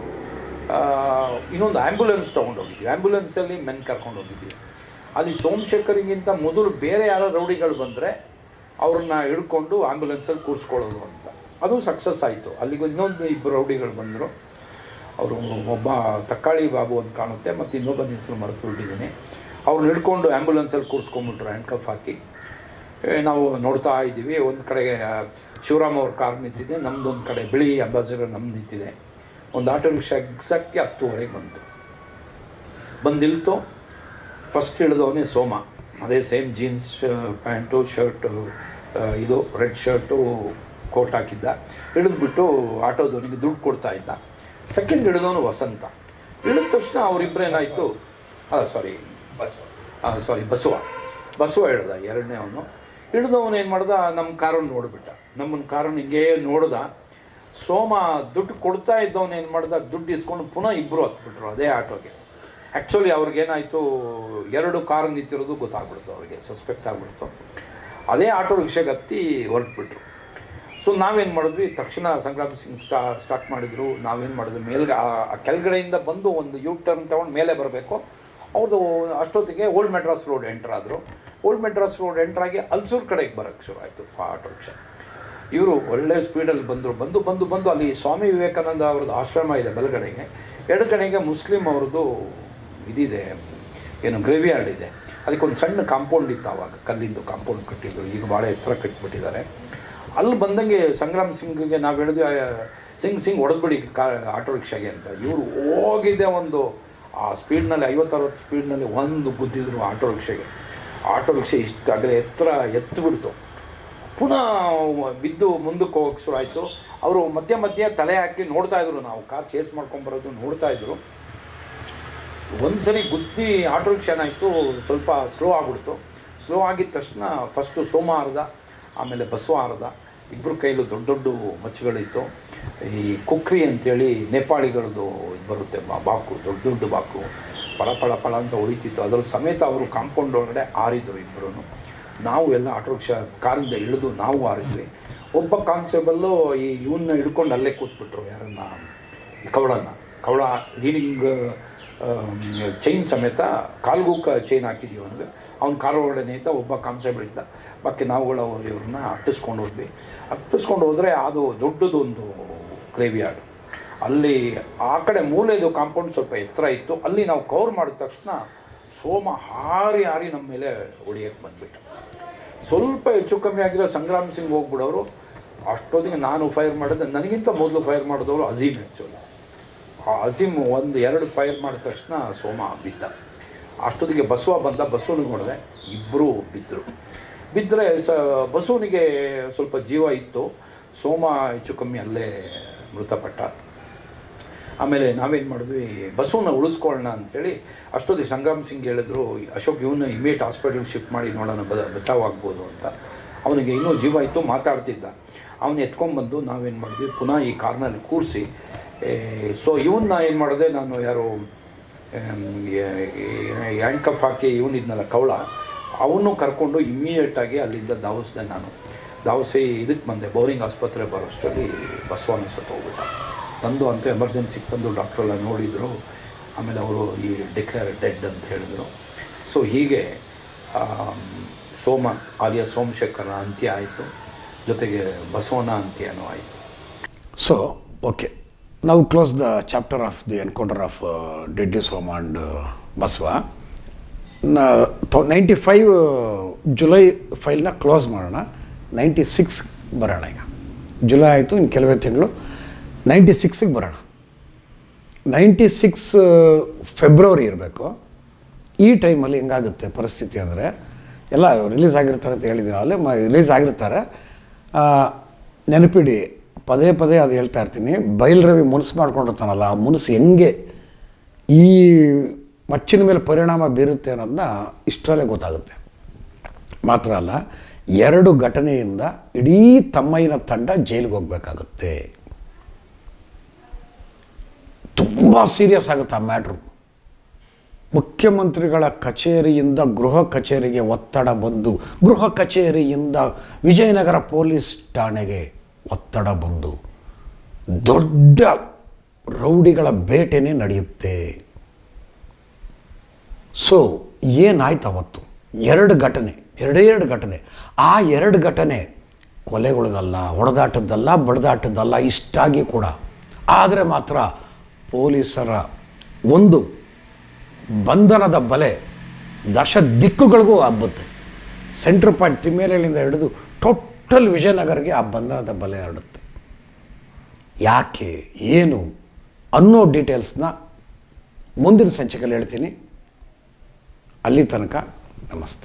ಇನ್ನೊಂದು ಆ್ಯಂಬುಲೆನ್ಸ್ ತೊಗೊಂಡೋಗಿದ್ವಿ, ಆ್ಯಂಬುಲೆನ್ಸಲ್ಲಿ ಮೆನ್ ಕರ್ಕೊಂಡು ಹೋಗಿದ್ವಿ. ಅಲ್ಲಿ ಸೋಮಶೇಖರಿಗಿಂತ ಮೊದಲು ಬೇರೆ ಯಾರೋ ರೌಡಿಗಳು ಬಂದರೆ ಅವ್ರನ್ನ ಹಿಡ್ಕೊಂಡು ಆ್ಯಂಬುಲೆನ್ಸಲ್ಲಿ ಕೂರಿಸ್ಕೊಳ್ಳೋದು ಅಂತ. ಅದು ಸಕ್ಸಸ್ ಆಯಿತು. ಅಲ್ಲಿಗೆ ಇನ್ನೊಂದು 2 ರೌಡಿಗಳು ಬಂದರು. ಅವರು ಒಬ್ಬ ತಕ್ಕಾಳಿ ಬಾಬು ಅಂತ ಕಾಣುತ್ತೆ, ಮತ್ತು ಇನ್ನೊಬ್ಬ ಹೆಸರು ಮರೆತು ಬಿಟ್ಟಿದ್ದೀನಿ. ಅವ್ರನ್ನ ಹಿಡ್ಕೊಂಡು ಆ್ಯಂಬುಲೆನ್ಸಲ್ಲಿ ಕೂರಿಸ್ಕೊಂಬಿಟ್ರು ಹ್ಯಾಂಡ್ ಕಫ್ ಹಾಕಿ. ನಾವು ನೋಡ್ತಾ ಇದ್ದೀವಿ. ಒಂದು ಕಡೆಗೆ ಶಿವರಾಮ್ ಅವ್ರ ಕಾರ್ ನಿಂತಿದೆ, ನಮ್ಮದೊಂದು ಕಡೆ ಬಿಳಿ ಅಂಬಾಸಿಡರ್ ನಮ್ದು ನಿಂತಿದೆ. ಒಂದು ಆಟೋ ರಿಕ್ಷಾ ಎಕ್ಸಾಕ್ಟ್ಲಿ 10:30 ಬಂದು ನಿಲ್ತು. ಫಸ್ಟ್ ಇಳಿದವನೇ ಸೋಮ, ಅದೇ ಸೇಮ್ ಜೀನ್ಸ್ ಪ್ಯಾಂಟು ಶರ್ಟು, ಇದು ರೆಡ್ ಶರ್ಟು ಕೋಟ್ ಹಾಕಿದ್ದ. ಇಳಿದ್ಬಿಟ್ಟು ಆಟೋದವನಿಗೆ ದುಡ್ಡು ಕೊಡ್ತಾ ಇದ್ದ. ಸೆಕೆಂಡ್ ಹಿಡಿದವನು ವಸಂತ. ಇಳಿದ ತಕ್ಷಣ ಅವರಿಬ್ಬರೇನಾಯಿತು, ಬಸವ ಇಳ್ದ ಎರಡನೇವನು. ಹಿಡಿದವನು ಏನು ಮಾಡ್ದ, ನಮ್ಮ ಕಾರನ್ನು ನೋಡಿಬಿಟ್ಟ. ನಮ್ಮನ್ನು ಕಾರನ್ನು ಹಿಂಗೇ ನೋಡ್ದ. ಸೋಮ ದುಡ್ಡು ಕೊಡ್ತಾ ಇದ್ದವನು ಏನು ಮಾಡ್ದ, ದುಡ್ಡು ಇಸ್ಕೊಂಡು ಪುನಃ ಇಬ್ಬರು ಹತ್ಬಿಟ್ರು ಅದೇ ಆಟೋಗೆ. ಆ್ಯಕ್ಚುಲಿ ಅವ್ರಿಗೇನಾಯಿತು, 2 ಕಾರ್ ನಿಂತಿರೋದು ಗೊತ್ತಾಗ್ಬಿಡ್ತು, ಅವ್ರಿಗೆ ಸಸ್ಪೆಕ್ಟ್ ಆಗಿಬಿಡ್ತು. ಅದೇ ಆಟೋ ರಿಕ್ಷಾಗೆ ಹತ್ತಿ ಹೊರಟ್ಬಿಟ್ರು. ಸೊ ನಾವೇನು ಮಾಡಿದ್ವಿ, ತಕ್ಷಣ ಸಂಗ್ರಾಮ್ ಸಿಂಗ್ ಸ್ಟಾರ್ಟ್ ಮಾಡಿದ್ರು. ನಾವೇನು ಮಾಡಿದ್ವಿ, ಆ ಕೆಳಗಡೆಯಿಂದ ಬಂದು ಒಂದು U-ಟರ್ನ್ ತೊಗೊಂಡು ಮೇಲೆ ಬರಬೇಕು. ಅವ್ರದ್ದು ಅಷ್ಟೊತ್ತಿಗೆ ಓಲ್ಡ್ ಮೆಡ್ರಾಸ್ ರೋಡ್ ಎಂಟ್ರಾದರು. ಓಲ್ಡ್ ಮೆಡ್ರಾಸ್ ರೋಡ್ ಎಂಟ್ರಾಗಿ ಅಲ್ಸೂರು ಕಡೆಗೆ ಬರೋಕ್ಕೆ ಶುರು ಆಯಿತು ಆಟೋ ರಿಕ್ಷಾ. ಇವರು ಒಳ್ಳೆ ಸ್ಪೀಡಲ್ಲಿ ಬಂದು ಅಲ್ಲಿ ಸ್ವಾಮಿ ವಿವೇಕಾನಂದ ಅವ್ರದ್ದು ಆಶ್ರಮ ಇದೆ ಬಲಗಡೆಗೆ, ಎಡಗಡೆಗೆ ಮುಸ್ಲಿಂ ಅವ್ರದ್ದು ಇದಿದೆ, ಏನು ಗ್ರೇವಿಯಾರ್ಡ್ ಇದೆ. ಅದಕ್ಕೊಂದು ಸಣ್ಣ ಕಾಂಪೌಂಡ್ ಇತ್ತು, ಆವಾಗ ಕಲ್ಲಿಂದು ಕಾಂಪೌಂಡ್ ಕಟ್ಟಿದ್ರು, ಈಗ ಭಾಳ ಎತ್ತರ ಕಟ್ಟಿಬಿಟ್ಟಿದ್ದಾರೆ. ಅಲ್ಲಿ ಬಂದಂಗೆ ಸಂಗ್ರಾಮ್ ಸಿಂಗ್ಗೆ ನಾವು ಹೇಳಿದ್ವಿ, ಸಿಂಗ್ ಹೊಡೆದ್ಬಿಡಿ ಆಟೋ ರಿಕ್ಷಾಗೆ ಅಂತ. ಇವರು ಹೋಗಿದೆ ಒಂದು ಆ ಸ್ಪೀಡ್ನಲ್ಲಿ 50-60 ಸ್ಪೀಡ್ನಲ್ಲಿ ಒಂದು ಗುದ್ದಿದ್ರು ಆಟೋ ರಿಕ್ಷಾಗೆ. ಆಟೋ ರಿಕ್ಷಾ ಇಷ್ಟಾಗಲೇ ಎತ್ತಿಬಿಡ್ತು. ಪುನಃ ಬಿದ್ದು ಮುಂದಕ್ಕೆ ಹೋಗೋಕ್ಕೆ ಶುರು ಆಯಿತು. ಅವರು ಮಧ್ಯೆ ತಲೆ ಹಾಕಿ ನೋಡ್ತಾಯಿದ್ರು, ನಾವು ಕಾರ್ ಚೇಸ್ ಮಾಡ್ಕೊಂಬರೋದು ನೋಡ್ತಾಯಿದ್ರು. ಒಂದು ಸರಿ ಗುದ್ದಿ ಆಟೋ ರಿಕ್ಷಾ ಏನಾಯಿತು, ಸ್ವಲ್ಪ ಸ್ಲೋ ಆಗಿಬಿಡ್ತು. ಸ್ಲೋ ಆಗಿದ ತಕ್ಷಣ ಫಸ್ಟು ಸೋಮ ಅರ್ಧ, ಆಮೇಲೆ ಬಸವ ಅರ್ಧ, ಇಬ್ಬರು ಕೈಲೂ ದೊಡ್ಡ ಮಚ್ಚುಗಳಿತ್ತು. ಈ ಕುಕ್ರಿ ಅಂಥೇಳಿ ನೇಪಾಳಿಗಳದ್ದು ಇದು ಬರುತ್ತೆ, ಬಾಕು, ದೊಡ್ಡ ಬಾಕು, ಪಳ ಅಂತ ಹೊಡಿತಿತ್ತು. ಅದರ ಸಮೇತ ಅವರು ಕಾಂಪೌಂಡ್ ಒಳಗಡೆ ಆರಿದ್ರು ಇಬ್ಬರೂ. ನಾವು ಎಲ್ಲ ಆಟೋ ರಿಕ್ಷಾ ಕಾರಿಂದ ಇಳಿದು ನಾವು ಆರಿದ್ವಿ. ಒಬ್ಬ ಕಾನ್ಸ್ಟೇಬಲ್ಲು ಇವನ್ನ ಹಿಡ್ಕೊಂಡು ಅಲ್ಲೇ ಕೂತ್ಬಿಟ್ರು, ಯಾರನ್ನ, ಕವಳ ಲೀಡಿಂಗ್ ಚೈನ್ ಸಮೇತ ಕಾಲ್ಗೂಕ ಚೈನ್ ಹಾಕಿದ್ದೀವಿ ಅವನಿಗೆ. ಅವ್ನ ಕಾರ್ ಒಳಗಡೆ ನೇತ ಒಬ್ಬ ಕಾನ್ಸ್ಟೇಬಲ್ ಇದ್ದ. ಬಾಕಿ ನಾವುಗಳು ಇವ್ರನ್ನ ಹತ್ತಿಸ್ಕೊಂಡು ಹೋದರೆ ಅದು ದೊಡ್ಡದೊಂದು ಗ್ರೇವಿಯಾರ್ಡ್. ಅಲ್ಲಿ ಆ ಕಡೆ ಮೂಲೆದು ಕಾಂಪೌಂಡ್ ಸ್ವಲ್ಪ ಎತ್ತರ ಇತ್ತು. ಅಲ್ಲಿ ನಾವು ಕವರ್ ಮಾಡಿದ ತಕ್ಷಣ ಸೋಮ ಹಾರಿ ನಮ್ಮ ಮೇಲೆ ಹೊಡಿಯೋಕ್ಕೆ ಬಂದುಬಿಟ್ಟ. ಸ್ವಲ್ಪ ಹೆಚ್ಚು ಕಮ್ಮಿ ಆಗಿರೋ ಸಂಗ್ರಾಮ್ ಸಿಂಗ್ ಹೋಗ್ಬಿಡೋರು. ಅಷ್ಟೊತ್ತಿಗೆ ನಾನು ಫೈರ್ ಮಾಡಿದೆ, ನನಗಿಂತ ಮೊದಲು ಫೈರ್ ಮಾಡಿದವರು ಅಜೀಮ್. ಆ್ಯಕ್ಚುಲಿ ಆ ಅಜೀಮ್ 1-2 ಫೈರ್ ಮಾಡಿದ ತಕ್ಷಣ ಸೋಮ ಬಿದ್ದ. ಅಷ್ಟೊತ್ತಿಗೆ ಬಸವ ಬಂದ, ಬಸವನಿಗೆ ಹೊಡೆದೆ, ಇಬ್ಬರು ಬಿದ್ದರೆ ಬಸವನಿಗೆ ಸ್ವಲ್ಪ ಜೀವ ಇತ್ತು. ಸೋಮ ಹೆಚ್ಚು ಕಮ್ಮಿ ಅಲ್ಲೇ ಮೃತಪಟ್ಟ. ಆಮೇಲೆ ನಾವೇನು ಮಾಡಿದ್ವಿ, ಬಸವನ್ನ ಉಳಿಸ್ಕೊಳ್ಳೋಣ ಅಂಥೇಳಿ ಅಷ್ಟೊತ್ತಿಗೆ ಸಂಗ್ರಾಮ್ ಸಿಂಗ್ ಹೇಳಿದ್ರು, ಅಶೋಕ್ ಇವನ್ನ ಇಮಿಡಿಯೇಟ್ ಹಾಸ್ಪಿಟಲ್ಗೆ ಶಿಫ್ಟ್ ಮಾಡಿ ನೋಡೋಣ, ಬಚಾವಾಗ್ಬೋದು ಅಂತ. ಅವನಿಗೆ ಇನ್ನೂ ಜೀವ ಇತ್ತು, ಮಾತಾಡ್ತಿದ್ದ. ಅವನು ಎತ್ಕೊಂಡ್ಬಂದು ನಾವೇನು ಮಾಡಿದ್ವಿ, ಪುನಃ ಈ ಕಾರ್ನಲ್ಲಿ ಕೂರಿಸಿ ಸೊ ಇವನ್ನ ಏನು ಮಾಡಿದೆ ನಾನು, ಯಾರು ಹ್ಯಾಂಡ್ ಕಫ್ ಹಾಕಿ ಇವನಿದ್ನಲ್ಲ ಕವಳ, ಅವನು ಕರ್ಕೊಂಡು ಇಮ್ಮಿಡಿಯೇಟಾಗಿ ಅಲ್ಲಿಂದ ಧಾವಿಸಿದೆ ನಾನು. ಧಾವಿಸಿ ಇದಕ್ಕೆ ಬಂದೆ, ಬೌರಿಂಗ್ ಆಸ್ಪತ್ರೆ ಬರೋಷ್ಟರಲ್ಲಿ ಬಸವನ ಸತ್ತೋಗ್ಬಿಟ್ಟ. ತಂದು ಅಂತ ಎಮರ್ಜೆನ್ಸಿಗೆ ತಂದು ಡಾಕ್ಟ್ರೆಲ್ಲ ನೋಡಿದರು. ಆಮೇಲೆ ಅವರು ಈ ಡಿಕ್ಲೇರ್ ಡೆಡ್ ಅಂತ ಹೇಳಿದ್ರು. ಸೊ ಹೀಗೆ ಸೋಮ ಆಲಿಯಾ ಸೋಮಶೇಖರ ಅಂತ್ಯ ಆಯಿತು, ಜೊತೆಗೆ ಬಸವನ ಅಂತ್ಯನೂ ಆಯಿತು. ಸೊ ಓಕೆ, ನಾವು close the chapter of the encounter of deadly Soma and Basava. 95 July ಫೈಲ್ನ ಕ್ಲೋಸ್ ಮಾಡೋಣ, 96 ಬರೋಣ. ಈಗ ಜುಲೈ ಆಯಿತು, ಇನ್ನು ಕೆಲವೇ ತಿಂಗಳು 96ಗೆ ಬರೋಣ. 96 ಫೆಬ್ರವರಿ ಇರಬೇಕು. ಈ ಟೈಮಲ್ಲಿ ಹೆಂಗಾಗುತ್ತೆ ಪರಿಸ್ಥಿತಿ ಅಂದರೆ, ಎಲ್ಲ ರಿಲೀಸ್ ಆಗಿರ್ತಾರೆ ಅಂತ ಹೇಳಿದ್ದೀನಿ, ಅಲ್ಲೇ ರಿಲೀಸ್ ಆಗಿರ್ತಾರೆ. ನೆನಪಿಡಿ, ಪದೇ ಪದೇ ಅದು ಹೇಳ್ತಾ ಇರ್ತೀನಿ, ಬೈಲ್ರವಿ ಮುನ್ಸು ಮಾಡ್ಕೊಂಡಿರ್ತಾನಲ್ಲ, ಆ ಮುನ್ಸು ಹೆಂಗೆ ಈ ಮಚ್ಚಿನ ಮೇಲೆ ಪರಿಣಾಮ ಬೀರುತ್ತೆ ಅನ್ನೋದನ್ನ ಇಷ್ಟರಲ್ಲೇ ಗೊತ್ತಾಗುತ್ತೆ. ಮಾತ್ರ ಅಲ್ಲ, 2 ಘಟನೆಯಿಂದ ಇಡೀ ತಮ್ಮಯ್ಯನ ತಂಡ ಜೈಲಿಗೆ ಹೋಗಬೇಕಾಗುತ್ತೆ. ತುಂಬ ಸೀರಿಯಸ್ ಆಗುತ್ತೆ ಆ ಮ್ಯಾಟ್ರು. ಮುಖ್ಯಮಂತ್ರಿಗಳ ಕಚೇರಿಯಿಂದ ಗೃಹ ಕಚೇರಿಗೆ ಒತ್ತಡ ಬಂದು, ಗೃಹ ಕಚೇರಿಯಿಂದ ವಿಜಯನಗರ ಪೊಲೀಸ್ ಠಾಣೆಗೆ ಒತ್ತಡ ಬಂದು ದೊಡ್ಡ ರೌಡಿಗಳ ಬೇಟೆನೇ ನಡೆಯುತ್ತೆ. ಸೊ ಏನಾಯ್ತು ಅವತ್ತು? 2 ಘಟನೆ, ಎರಡೇ 2 ಘಟನೆ. ಆ 2 ಘಟನೆ ಕೊಲೆಗಳದಲ್ಲ, ಹೊಡೆದಾಟದ್ದಲ್ಲ, ಬಡ್ದಾಟದ್ದಲ್ಲ, ಇಷ್ಟಾಗಿ ಕೂಡ. ಆದರೆ ಮಾತ್ರ ಪೊಲೀಸರ ಒಂದು ಬಂಧನದ ಬಲೆ ದಶ ದಿಕ್ಕುಗಳಿಗೂ ಹಬ್ಬುತ್ತೆ. ಸೆಂಟ್ರ್ ಪಾಯಿಂಟ್ ತಿಮ್ಮೇರಳ್ಳಿಯಿಂದ ಹಿಡಿದು ಟೋಟಲ್ ವಿಜಯನಗರ್ಗೆ ಆ ಬಂಧನದ ಬಲೆ ಹರಡುತ್ತೆ. ಯಾಕೆ, ಏನು ಅನ್ನೋ ಡೀಟೇಲ್ಸ್ನ ಮುಂದಿನ ಸಂಚಿಕೆಯಲ್ಲಿ ಹೇಳ್ತೀನಿ. ಅಲ್ಲಿ ತನಕ ನಮಸ್ತೆ.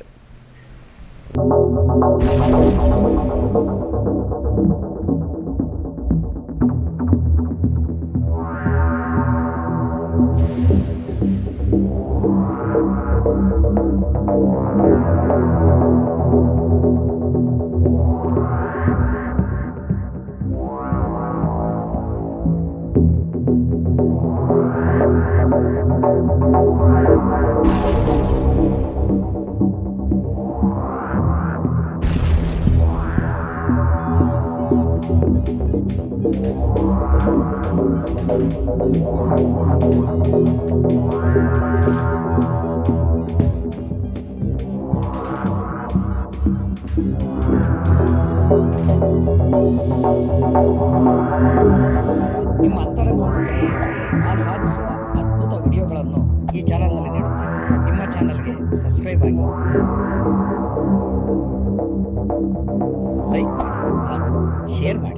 ನಿಮ್ಮ ಅಂತರಂಗವನ್ನು ತಿಳಿಸುವ, ಆಹ್ಲಾದಿಸುವ ಅದ್ಭುತ ವಿಡಿಯೋಗಳನ್ನು ಈ ಚಾನಲ್ನಲ್ಲಿ ನೀಡುತ್ತೇವೆ. ನಿಮ್ಮ ಚಾನಲ್ಗೆ ಸಬ್ಸ್ಕ್ರೈಬ್ ಆಗಿ, ಲೈಕ್ ಮಾಡಿ ಹಾಗೂ ಶೇರ್ ಮಾಡಿ.